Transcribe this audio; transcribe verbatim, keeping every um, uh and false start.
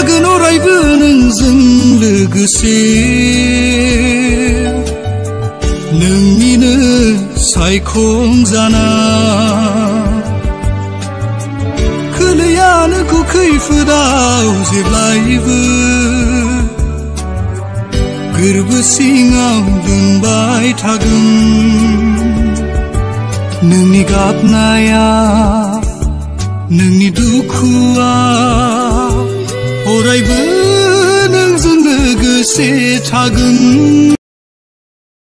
थागोन अरायबो नोंजों लोगोसे नोंनिनो सायखंजाना खोलैया नोंखौ खैफोदाव जेब्लायबो गोरबो सिङाव दोनबाय थागोन नोंनि गाबनाया नोंनि दुखुआ अरायबो नोंजों लोगोसे थागोन।